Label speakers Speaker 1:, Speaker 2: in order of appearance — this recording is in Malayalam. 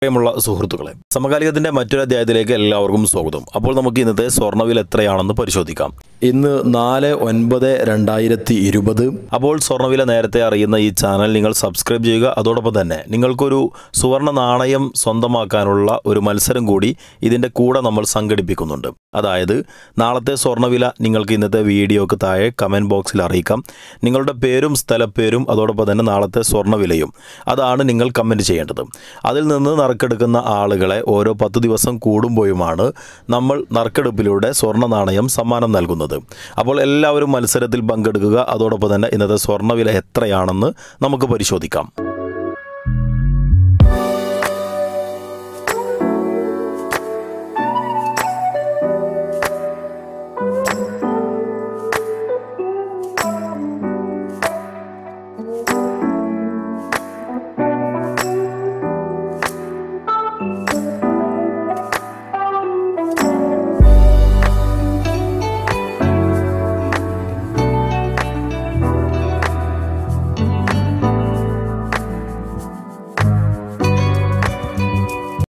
Speaker 1: പ്രിയമുള്ള സുഹൃത്തുക്കളെ, സമകാലികത്തിന്റെ മറ്റൊരു അധ്യായത്തിലേക്ക് എല്ലാവർക്കും സ്വാഗതം. അപ്പോൾ നമുക്ക് ഇന്നത്തെ സ്വർണ്ണവില എത്രയാണെന്ന് പരിശോധിക്കാം. ഇന്ന് 4/9/2020. അപ്പോൾ സ്വർണ്ണവില നേരത്തെ അറിയുന്ന ഈ ചാനൽ നിങ്ങൾ സബ്സ്ക്രൈബ് ചെയ്യുക. അതോടൊപ്പം തന്നെ നിങ്ങൾക്കൊരു സുവർണ്ണ നാണയം സ്വന്തമാക്കാനുള്ള ഒരു മത്സരം കൂടി ഇതിൻ്റെ കൂടെ നമ്മൾ സംഘടിപ്പിക്കുന്നുണ്ട്. അതായത് നാളത്തെ സ്വർണ്ണവില നിങ്ങൾക്ക് ഇന്നത്തെ വീഡിയോക്ക് താഴെ കമൻറ്റ് ബോക്സിൽ അറിയിക്കാം. നിങ്ങളുടെ പേരും സ്ഥലപ്പേരും അതോടൊപ്പം തന്നെ നാളത്തെ സ്വർണ്ണവിലയും അതാണ് നിങ്ങൾ കമൻറ്റ് ചെയ്യേണ്ടത്. അതിൽ നിന്ന് നറുക്കെടുക്കുന്ന ആളുകളെ ഓരോ 10 ദിവസം കൂടുമ്പോഴുമാണ് നമ്മൾ നറുക്കെടുപ്പിലൂടെ സ്വർണ്ണ നാണയം സമ്മാനം നൽകുന്നത്. അപ്പോൾ എല്ലാവരും മത്സരത്തിൽ പങ്കെടുക്കുക. അതോടൊപ്പം തന്നെ ഇന്നത്തെ സ്വർണ്ണവില എത്രയാണെന്ന് നമുക്ക് പരിശോധിക്കാം.